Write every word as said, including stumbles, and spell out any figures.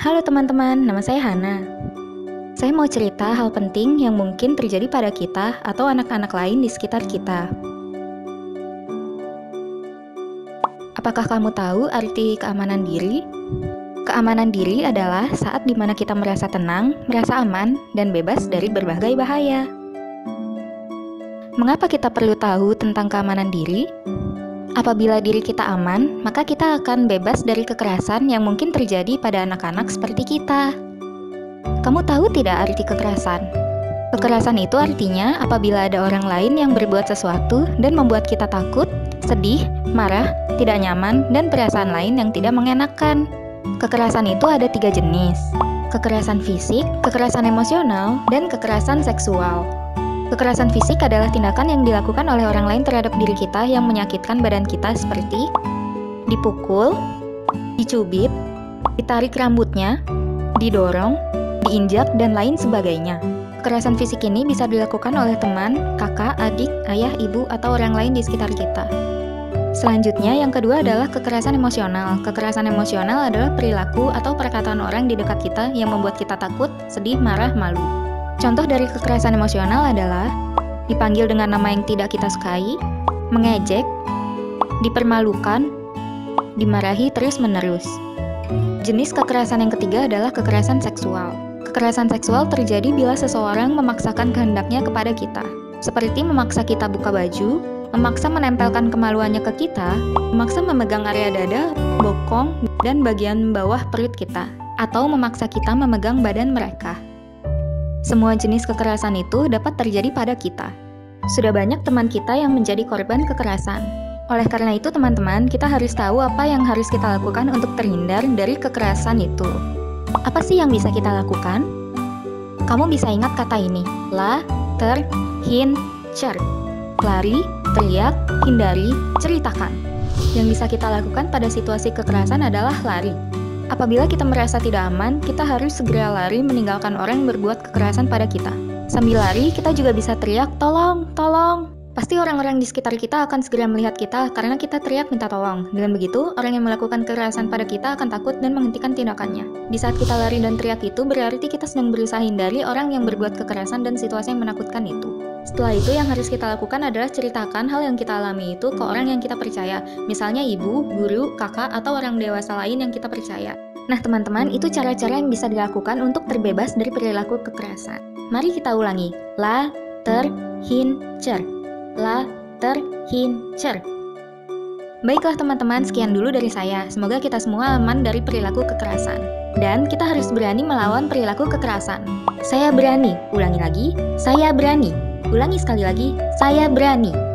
Halo teman-teman, nama saya Hana. Saya mau cerita hal penting yang mungkin terjadi pada kita atau anak-anak lain di sekitar kita. Apakah kamu tahu arti keamanan diri? Keamanan diri adalah saat dimana kita merasa tenang, merasa aman, dan bebas dari berbagai bahaya. Mengapa kita perlu tahu tentang keamanan diri? Apabila diri kita aman, maka kita akan bebas dari kekerasan yang mungkin terjadi pada anak-anak seperti kita. Kamu tahu tidak arti kekerasan? Kekerasan itu artinya apabila ada orang lain yang berbuat sesuatu dan membuat kita takut, sedih, marah, tidak nyaman, dan perasaan lain yang tidak mengenakan. Kekerasan itu ada tiga jenis: kekerasan fisik, kekerasan emosional, dan kekerasan seksual. Kekerasan fisik adalah tindakan yang dilakukan oleh orang lain terhadap diri kita yang menyakitkan badan kita seperti dipukul, dicubit, ditarik rambutnya, didorong, diinjak, dan lain sebagainya. Kekerasan fisik ini bisa dilakukan oleh teman, kakak, adik, ayah, ibu, atau orang lain di sekitar kita. Selanjutnya, yang kedua adalah kekerasan emosional. Kekerasan emosional adalah perilaku atau perkataan orang di dekat kita yang membuat kita takut, sedih, marah, malu. Contoh dari kekerasan emosional adalah dipanggil dengan nama yang tidak kita sukai, mengejek, dipermalukan, dimarahi terus-menerus. Jenis kekerasan yang ketiga adalah kekerasan seksual. Kekerasan seksual terjadi bila seseorang memaksakan kehendaknya kepada kita, seperti memaksa kita buka baju, memaksa menempelkan kemaluannya ke kita, memaksa memegang area dada, bokong, dan bagian bawah perut kita, atau memaksa kita memegang badan mereka. Semua jenis kekerasan itu dapat terjadi pada kita. Sudah banyak teman kita yang menjadi korban kekerasan. Oleh karena itu, teman-teman, kita harus tahu apa yang harus kita lakukan untuk terhindar dari kekerasan itu. Apa sih yang bisa kita lakukan? Kamu bisa ingat kata ini: la, ter, hin, cer. Lari, teriak, hindari, ceritakan. Yang bisa kita lakukan pada situasi kekerasan adalah lari. Apabila kita merasa tidak aman, kita harus segera lari meninggalkan orang yang berbuat kekerasan pada kita. Sambil lari, kita juga bisa teriak, "Tolong, tolong!" Pasti orang-orang di sekitar kita akan segera melihat kita karena kita teriak minta tolong. Dengan begitu, orang yang melakukan kekerasan pada kita akan takut dan menghentikan tindakannya. Di saat kita lari dan teriak itu, berarti kita sedang berusaha hindari orang yang berbuat kekerasan dan situasi yang menakutkan itu. Setelah itu, yang harus kita lakukan adalah ceritakan hal yang kita alami itu ke orang yang kita percaya, misalnya ibu, guru, kakak, atau orang dewasa lain yang kita percaya. Nah teman-teman, itu cara-cara yang bisa dilakukan untuk terbebas dari perilaku kekerasan. Mari kita ulangi: la, ter, hin, cer. La, ter, hin, cer. Baiklah teman-teman, sekian dulu dari saya. Semoga kita semua aman dari perilaku kekerasan. Dan kita harus berani melawan perilaku kekerasan. Saya berani. Ulangi lagi, saya berani. Ulangi sekali lagi, saya berani.